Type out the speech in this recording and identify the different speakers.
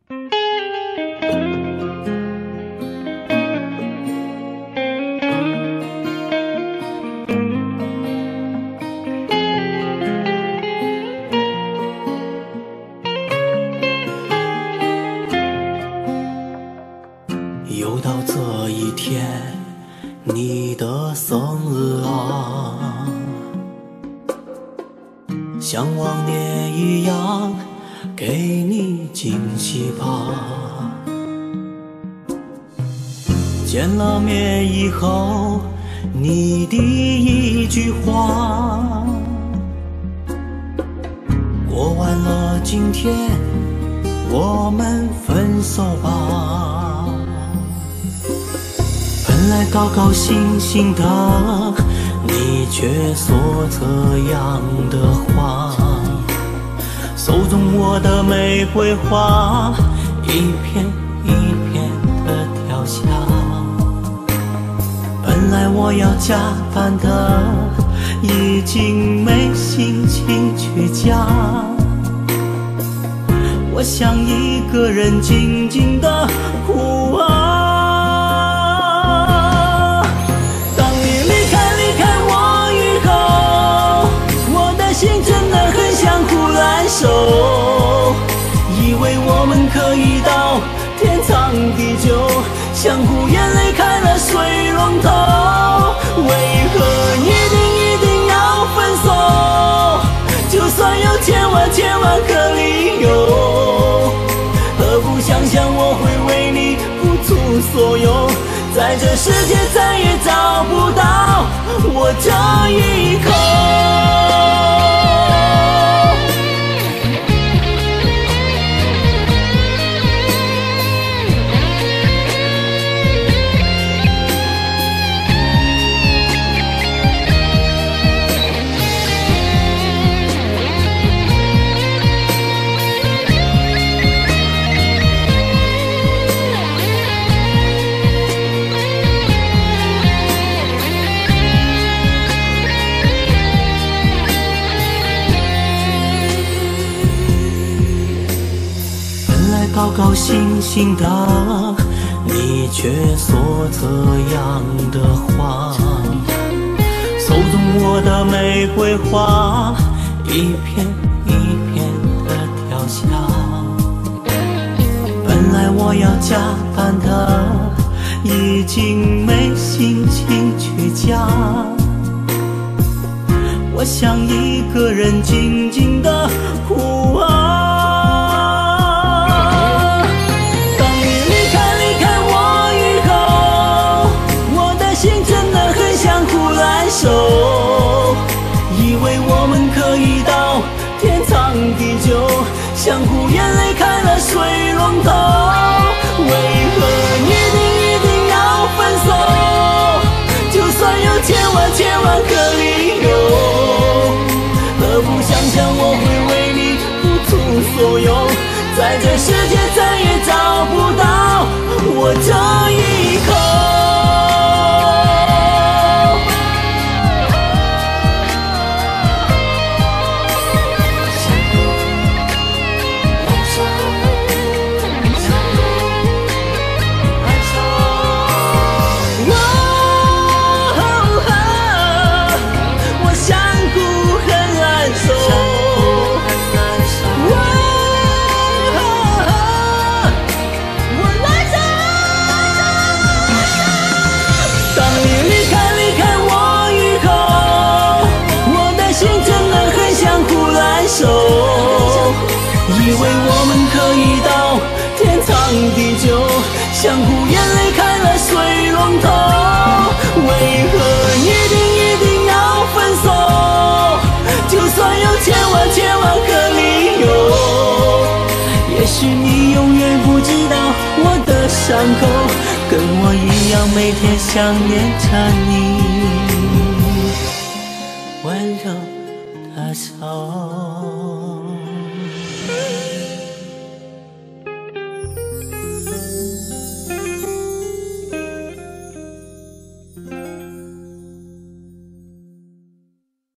Speaker 1: 又到这一天，你的生日啊，像往年一样给你惊喜吧。见了面以后，你第一句话，过完了今天，我们分手吧。本来高高兴兴的，你却说这样的话，手中握的玫瑰花一片一片的掉下。本来我要加班的，已经没心情去加。我想一个人静静的哭啊。以为我们可以到天长地久，相互眼泪开了水龙头，为何一定要分手？就算有千万个理由，何不想想我会为你付出所有，在这世界再也找不到我这一口。高高兴兴的，你却说这样的话，手中握的玫瑰花一片一片的掉下。本来我要加班的，已经没心情去加。我想一个人静静的哭啊。以为我们可以到天长地久，相互眼泪开了水龙头，为何一定要分手？就算有千万个理由，何不想想我会为你付出所有，在这世界再也找不到我这一口。以为我们可以到天长地久，相互眼泪开了水龙头，为何一定要分手？就算有千万个理由，也许你永远不知道我的伤口，跟我一样每天想念着你温柔的手。